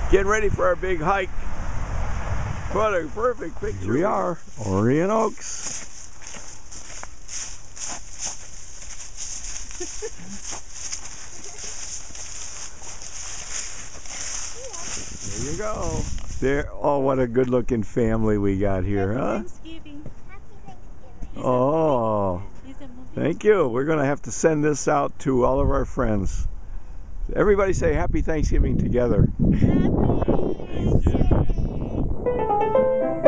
Getting ready for our big hike. What a perfect picture. Here we are, Orion Oaks. There you go. There. Oh, what a good-looking family we got here, huh? Thanksgiving. Happy Thanksgiving. Oh, thank you. We're going to have to send this out to all of our friends. Everybody say Happy Thanksgiving together. Happy Thanksgiving.